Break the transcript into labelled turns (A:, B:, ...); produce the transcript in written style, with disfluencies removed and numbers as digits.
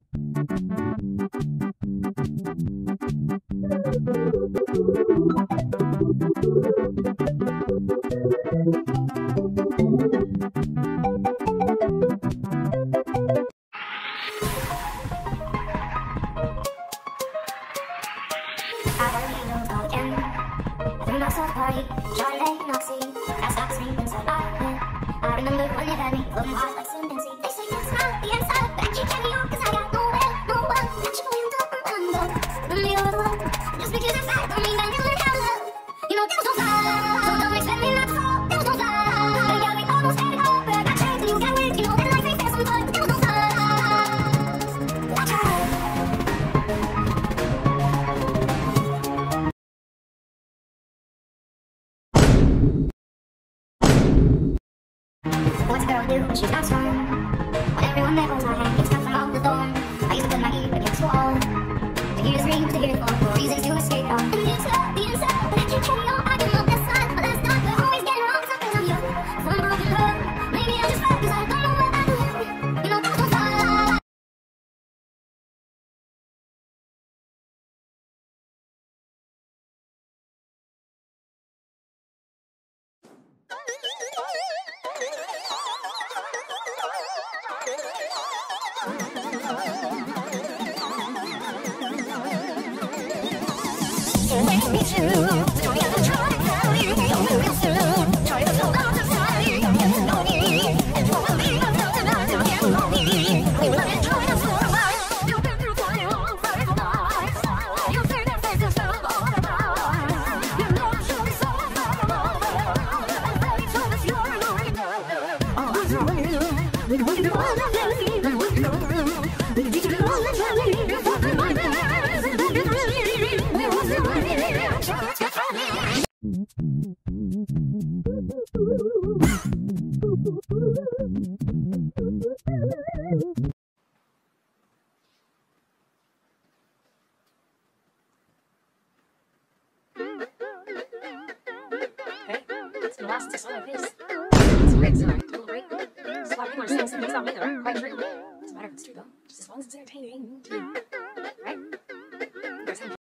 A: Party, Charlotte, Noxie, that stops me inside my head. I remember when you had me floating hard like some dancing. They say it's not the inside, but I can't carry on 'cause I got nowhere, no one. That you going to remember, when you were the one. Just because it's bad, don't mean that you learn how to love. You know devils don't fly, so don't expect me not to fall. Devils don't fly, but yeah, we almost had it all. But I got changed and you got weird, you know that life ain't fair sometimes. But devils don't fly, I tried. What's a girl do when she's not strong? When everyone there holds my hand, gets cut from all the thorn. I used to put my ear against the wall to hear the screams, to hear the fall, for reasons to escape it all. And the inside, but I can't carry on. I can love this side, but that's not. But always getting wrong, 'cause I'm young. From a broken heart, maybe I'm just fat 'cause I don't know what I do. You know, devils don't fly.
B: Last song of his. It's great, so total break. There's a lot of people are saying some things about me that aren't quite true. Doesn't matter if it's true though, just as long as it's entertaining.